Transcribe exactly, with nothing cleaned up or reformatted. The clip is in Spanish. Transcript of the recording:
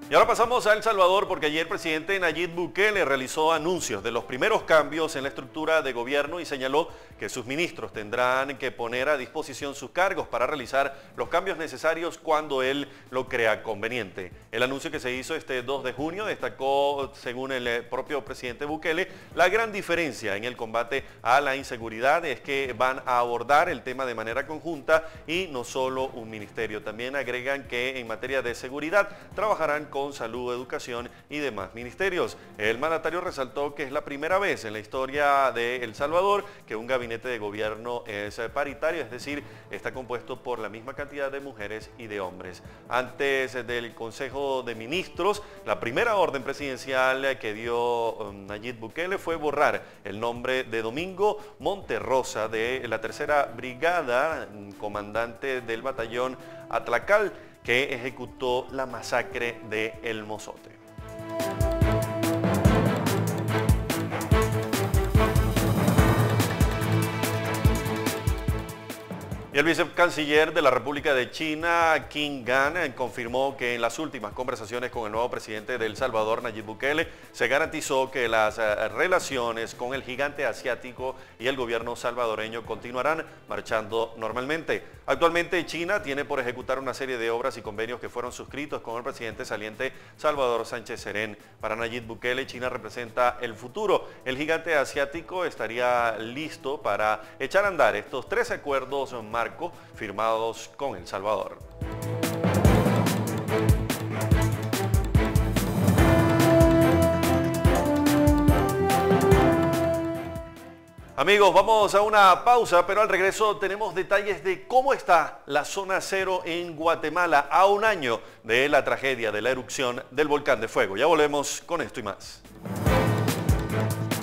Y ahora pasamos a El Salvador porque ayer el presidente Nayib Bukele realizó anuncios de los primeros cambios en la estructura de gobierno y señaló que sus ministros tendrán que poner a disposición sus cargos para realizar los cambios necesarios cuando él lo crea conveniente. El anuncio que se hizo este dos de junio destacó, según el propio presidente Bukele, la gran diferencia en el combate a la inseguridad es que van a abordar el tema de manera conjunta y no solo un ministerio. También agregan que en materia de seguridad trabajarán con salud, educación y demás ministerios. El mandatario resaltó que es la primera vez en la historia de El Salvador que un gabinete de gobierno es paritario, es decir, está compuesto por la misma cantidad de mujeres y de hombres. Antes del Consejo de Ministros, la primera orden presidencial que dio Nayib Bukele fue borrar el nombre de Domingo Monterrosa de la tercera brigada, comandante del batallón Atlacal, que ejecutó la masacre de El Mozote. Y el vicecanciller de la República de China, Qin Gang, confirmó que en las últimas conversaciones con el nuevo presidente de El Salvador, Nayib Bukele, se garantizó que las relaciones con el gigante asiático y el gobierno salvadoreño continuarán marchando normalmente. Actualmente China tiene por ejecutar una serie de obras y convenios que fueron suscritos con el presidente saliente Salvador Sánchez Serén. Para Nayib Bukele, China representa el futuro. El gigante asiático estaría listo para echar a andar estos tres acuerdos marcos firmados con El Salvador. Amigos, vamos a una pausa, pero al regreso tenemos detalles de cómo está la zona cero en Guatemala a un año de la tragedia de la erupción del volcán de fuego. Ya volvemos con esto y más.